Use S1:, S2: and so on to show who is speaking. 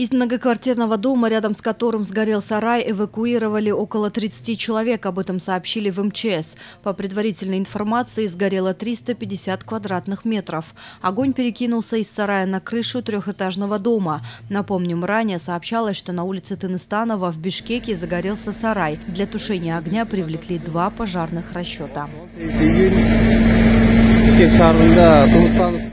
S1: Из многоквартирного дома, рядом с которым сгорел сарай, эвакуировали около 30 человек. Об этом сообщили в МЧС. По предварительной информации, сгорело 350 квадратных метров. Огонь перекинулся из сарая на крышу трехэтажного дома. Напомним, ранее сообщалось, что на улице Тыныстанова в Бишкеке загорелся сарай. Для тушения огня привлекли 2 пожарных расчета.